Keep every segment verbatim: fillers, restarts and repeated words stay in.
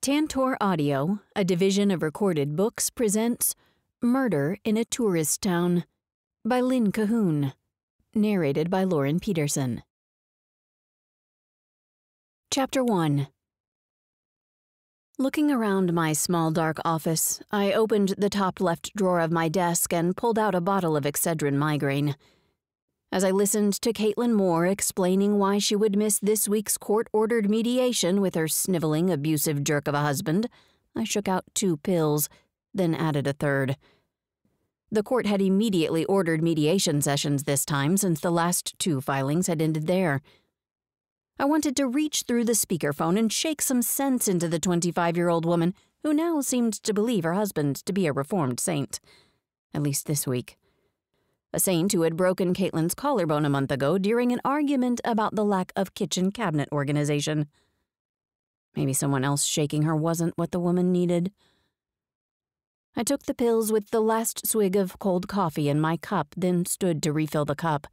Tantor Audio, a division of Recorded Books, presents Murder in a Tourist Town by Lynn Cahoon, narrated by Lauren Pedersen. Chapter one. Looking around my small dark office, I opened the top left drawer of my desk and pulled out a bottle of Excedrin migraine. As I listened to Caitlin Moore explaining why she would miss this week's court-ordered mediation with her sniveling, abusive jerk of a husband, I shook out two pills, then added a third. The court had immediately ordered mediation sessions this time since the last two filings had ended there. I wanted to reach through the speakerphone and shake some sense into the twenty-five-year-old woman who now seemed to believe her husband to be a reformed saint, at least this week. A saint who had broken Caitlin's collarbone a month ago during an argument about the lack of kitchen cabinet organization. Maybe someone else shaking her wasn't what the woman needed. I took the pills with the last swig of cold coffee in my cup, then stood to refill the cup.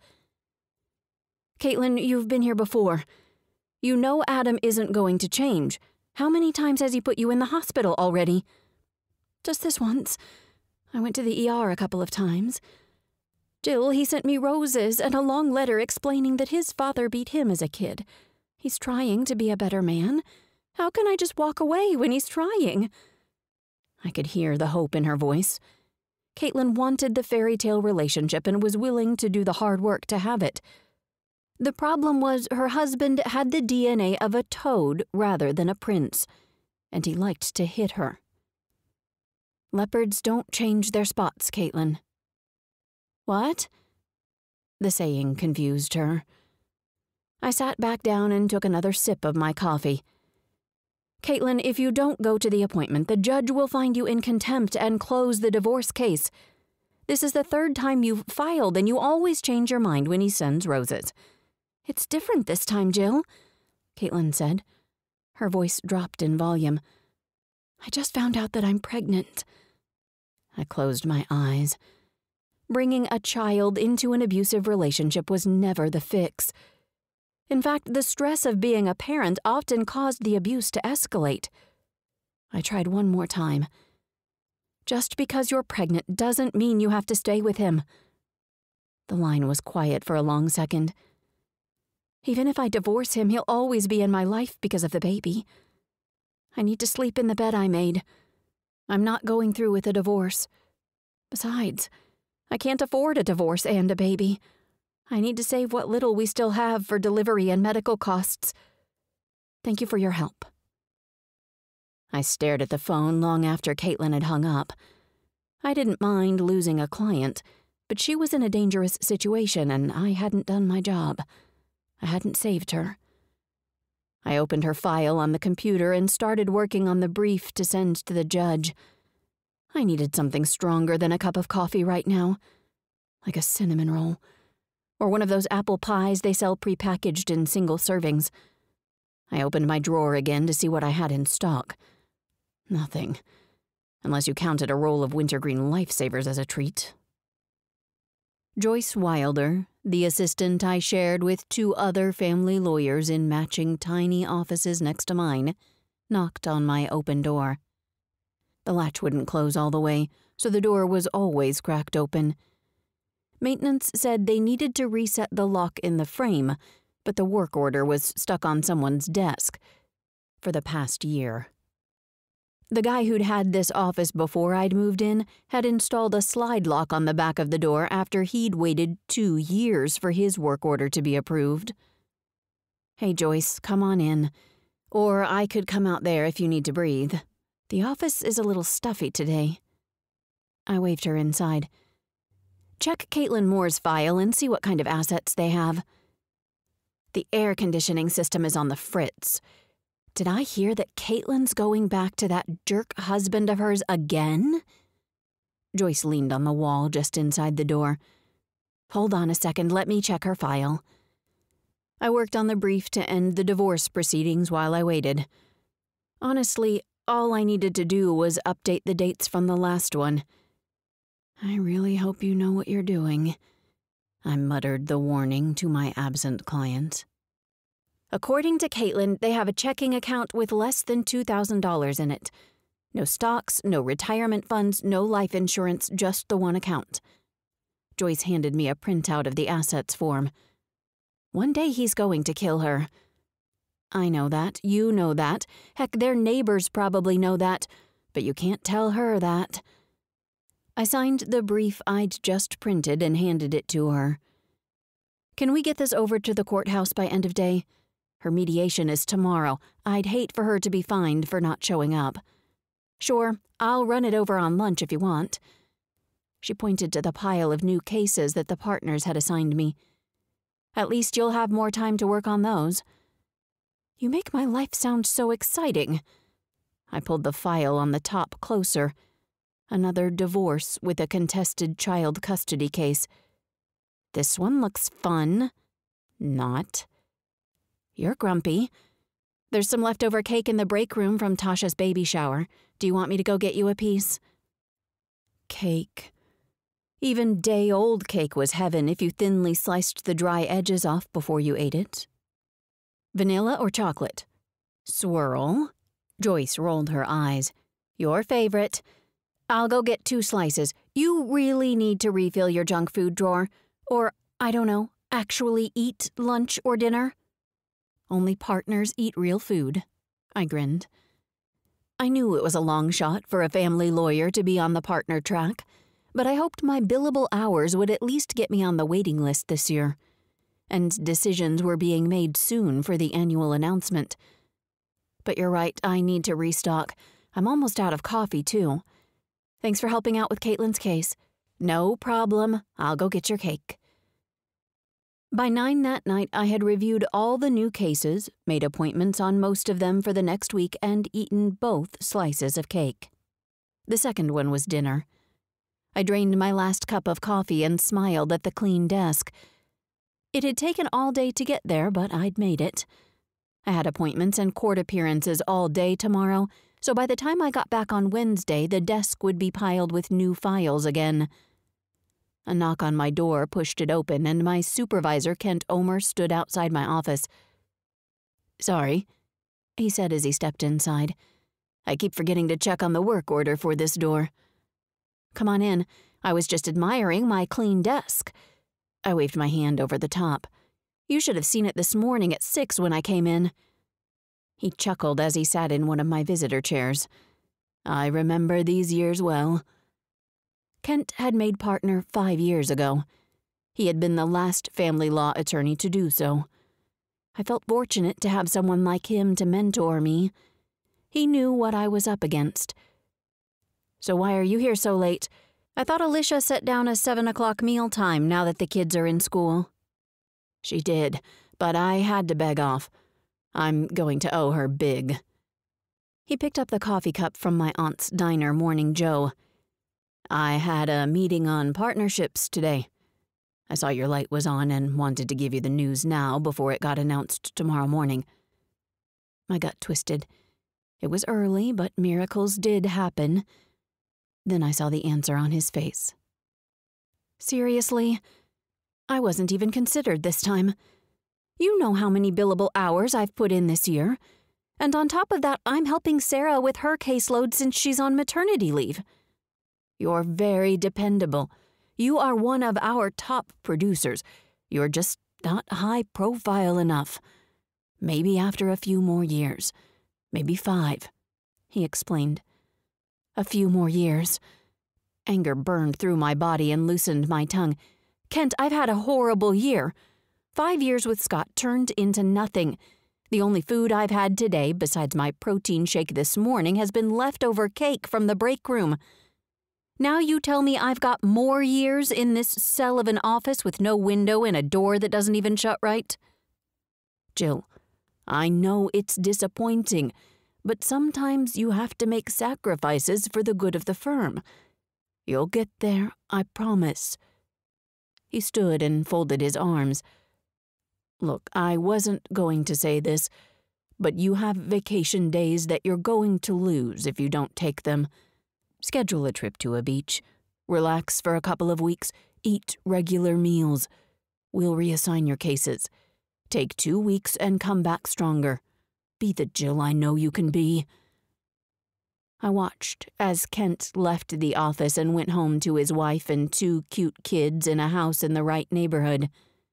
Caitlin, you've been here before. You know Adam isn't going to change. How many times has he put you in the hospital already? Just this once. I went to the E R a couple of times. Jill, he sent me roses and a long letter explaining that his father beat him as a kid. He's trying to be a better man. How can I just walk away when he's trying? I could hear the hope in her voice. Caitlin wanted the fairy tale relationship and was willing to do the hard work to have it. The problem was her husband had the D N A of a toad rather than a prince, and he liked to hit her. Leopards don't change their spots, Caitlin. What? The saying confused her. I sat back down and took another sip of my coffee. Caitlin, if you don't go to the appointment, the judge will find you in contempt and close the divorce case. This is the third time you've filed, and you always change your mind when he sends roses. It's different this time, Jill, Caitlin said. Her voice dropped in volume. I just found out that I'm pregnant. I closed my eyes. Bringing a child into an abusive relationship was never the fix. In fact, the stress of being a parent often caused the abuse to escalate. I tried one more time. Just because you're pregnant doesn't mean you have to stay with him. The line was quiet for a long second. Even if I divorce him, he'll always be in my life because of the baby. I need to sleep in the bed I made. I'm not going through with a divorce. Besides, I can't afford a divorce and a baby. I need to save what little we still have for delivery and medical costs. Thank you for your help. I stared at the phone long after Caitlin had hung up. I didn't mind losing a client, but she was in a dangerous situation and I hadn't done my job. I hadn't saved her. I opened her file on the computer and started working on the brief to send to the judge. I needed something stronger than a cup of coffee right now, like a cinnamon roll, or one of those apple pies they sell prepackaged in single servings. I opened my drawer again to see what I had in stock. Nothing, unless you counted a roll of wintergreen lifesavers as a treat. Joyce Wilder, the assistant I shared with two other family lawyers in matching tiny offices next to mine, knocked on my open door. The latch wouldn't close all the way, so the door was always cracked open. Maintenance said they needed to reset the lock in the frame, but the work order was stuck on someone's desk for the past year. The guy who'd had this office before I'd moved in had installed a slide lock on the back of the door after he'd waited two years for his work order to be approved. Hey, Joyce, come on in. Or I could come out there if you need to breathe. The office is a little stuffy today. I waved her inside. Check Caitlin Moore's file and see what kind of assets they have. The air conditioning system is on the fritz. Did I hear that Caitlin's going back to that jerk husband of hers again? Joyce leaned on the wall just inside the door. Hold on a second, let me check her file. I worked on the brief to end the divorce proceedings while I waited. Honestly, all I needed to do was update the dates from the last one. I really hope you know what you're doing, I muttered the warning to my absent client. According to Caitlin, they have a checking account with less than two thousand dollars in it. No stocks, no retirement funds, no life insurance, just the one account. Joyce handed me a printout of the assets form. One day he's going to kill her. I know that, you know that, heck, their neighbors probably know that, but you can't tell her that. I signed the brief I'd just printed and handed it to her. Can we get this over to the courthouse by end of day? Her mediation is tomorrow. I'd hate for her to be fined for not showing up. Sure, I'll run it over on lunch if you want. She pointed to the pile of new cases that the partners had assigned me. At least you'll have more time to work on those. You make my life sound so exciting. I pulled the file on the top closer. Another divorce with a contested child custody case. This one looks fun. Not. You're grumpy. There's some leftover cake in the break room from Tasha's baby shower. Do you want me to go get you a piece? Cake. Even day-old cake was heaven if you thinly sliced the dry edges off before you ate it. Vanilla or chocolate? Swirl. Joyce rolled her eyes. Your favorite. I'll go get two slices. You really need to refill your junk food drawer. Or, I don't know, actually eat lunch or dinner. Only partners eat real food. I grinned. I knew it was a long shot for a family lawyer to be on the partner track, but I hoped my billable hours would at least get me on the waiting list this year. And decisions were being made soon for the annual announcement. But you're right, I need to restock. I'm almost out of coffee, too. Thanks for helping out with Caitlin's case. No problem. I'll go get your cake. By nine that night, I had reviewed all the new cases, made appointments on most of them for the next week, and eaten both slices of cake. The second one was dinner. I drained my last cup of coffee and smiled at the clean desk. It had taken all day to get there, but I'd made it. I had appointments and court appearances all day tomorrow, so by the time I got back on Wednesday, the desk would be piled with new files again. A knock on my door pushed it open, and my supervisor, Kent Omer, stood outside my office. Sorry, he said as he stepped inside. I keep forgetting to check on the work order for this door. Come on in. I was just admiring my clean desk. I waved my hand over the top. You should have seen it this morning at six when I came in. He chuckled as he sat in one of my visitor chairs. I remember these years well. Kent had made partner five years ago. He had been the last family law attorney to do so. I felt fortunate to have someone like him to mentor me. He knew what I was up against. So why are you here so late? I thought Alicia set down a seven o'clock meal time now that the kids are in school. She did, but I had to beg off. I'm going to owe her big. He picked up the coffee cup from my aunt's diner Morning Joe. I had a meeting on partnerships today. I saw your light was on and wanted to give you the news now before it got announced tomorrow morning. My gut twisted. It was early, but miracles did happen. Then I saw the answer on his face. Seriously? I wasn't even considered this time. You know how many billable hours I've put in this year. And on top of that, I'm helping Sarah with her caseload since she's on maternity leave. You're very dependable. You are one of our top producers. You're just not high profile enough. Maybe after a few more years. Maybe five, he explained. A few more years. Anger burned through my body and loosened my tongue. Kent, I've had a horrible year. Five years with Scott turned into nothing. The only food I've had today, besides my protein shake this morning, has been leftover cake from the break room. Now you tell me I've got more years in this cell of an office with no window and a door that doesn't even shut right? Jill, I know it's disappointing, but sometimes you have to make sacrifices for the good of the firm. You'll get there, I promise. He stood and folded his arms. Look, I wasn't going to say this, but you have vacation days that you're going to lose if you don't take them. Schedule a trip to a beach. Relax for a couple of weeks. Eat regular meals. We'll reassign your cases. Take two weeks and come back stronger. Be the Jill I know you can be. I watched as Kent left the office and went home to his wife and two cute kids in a house in the right neighborhood.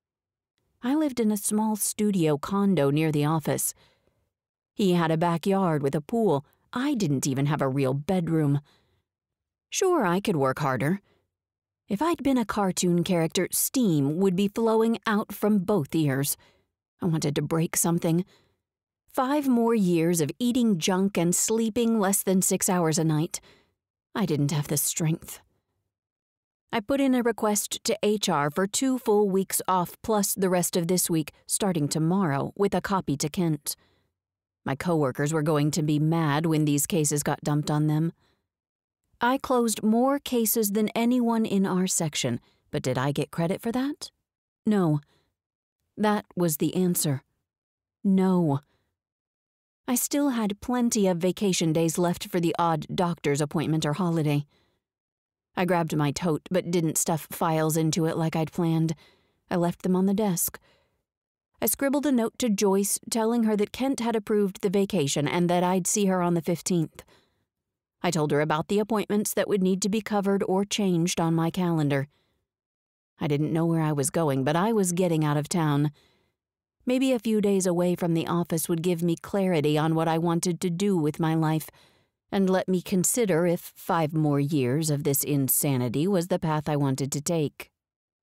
I lived in a small studio condo near the office. He had a backyard with a pool. I didn't even have a real bedroom. Sure, I could work harder. If I'd been a cartoon character, steam would be flowing out from both ears. I wanted to break something. Five more years of eating junk and sleeping less than six hours a night. I didn't have the strength. I put in a request to H R for two full weeks off plus the rest of this week, starting tomorrow, with a copy to Kent. My coworkers were going to be mad when these cases got dumped on them. I closed more cases than anyone in our section, but did I get credit for that? No. That was the answer. No. I still had plenty of vacation days left for the odd doctor's appointment or holiday. I grabbed my tote but didn't stuff files into it like I'd planned. I left them on the desk. I scribbled a note to Joyce telling her that Kent had approved the vacation and that I'd see her on the fifteenth. I told her about the appointments that would need to be covered or changed on my calendar. I didn't know where I was going, but I was getting out of town. Maybe a few days away from the office would give me clarity on what I wanted to do with my life, and let me consider if five more years of this insanity was the path I wanted to take.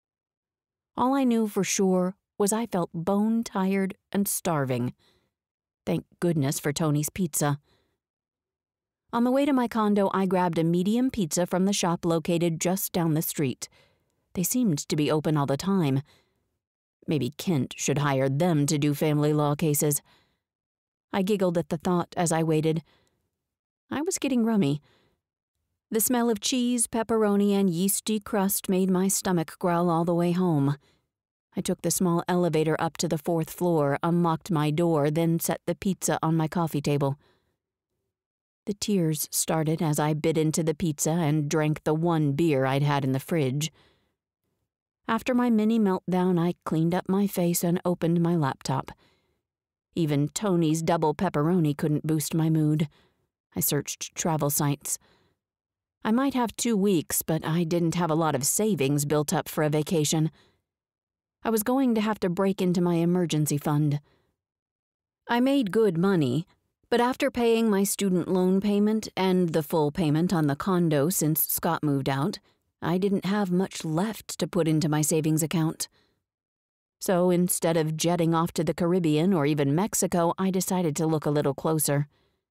All I knew for sure was I felt bone-tired and starving. Thank goodness for Tony's Pizza. On the way to my condo, I grabbed a medium pizza from the shop located just down the street. They seemed to be open all the time. Maybe Kent should hire them to do family law cases. I giggled at the thought as I waited. I was getting rummy. The smell of cheese, pepperoni, and yeasty crust made my stomach growl all the way home. I took the small elevator up to the fourth floor, unlocked my door, then set the pizza on my coffee table. The tears started as I bit into the pizza and drank the one beer I'd had in the fridge. After my mini meltdown, I cleaned up my face and opened my laptop. Even Tony's double pepperoni couldn't boost my mood. I searched travel sites. I might have two weeks, but I didn't have a lot of savings built up for a vacation. I was going to have to break into my emergency fund. I made good money, but after paying my student loan payment and the full payment on the condo since Scott moved out, I didn't have much left to put into my savings account. So instead of jetting off to the Caribbean or even Mexico, I decided to look a little closer.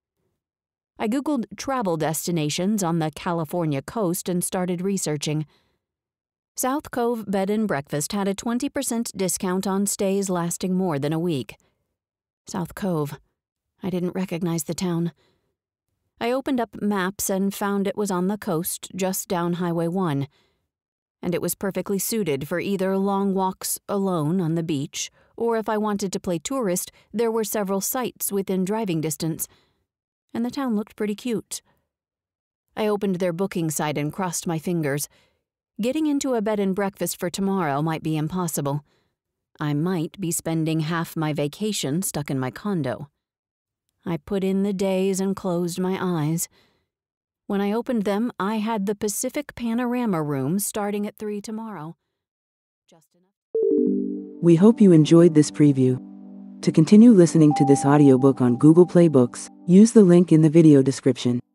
I Googled travel destinations on the California coast and started researching. South Cove Bed and Breakfast had a twenty percent discount on stays lasting more than a week. South Cove. I didn't recognize the town. I opened up maps and found it was on the coast, just down Highway one, and it was perfectly suited for either long walks alone on the beach, or if I wanted to play tourist, there were several sites within driving distance, and the town looked pretty cute. I opened their booking site and crossed my fingers. Getting into a bed and breakfast for tomorrow might be impossible. I might be spending half my vacation stuck in my condo. I put in the days and closed my eyes. When I opened them, I had the Pacific Panorama Room starting at three tomorrow. Just enough. We hope you enjoyed this preview. To continue listening to this audiobook on Google Play Books, use the link in the video description.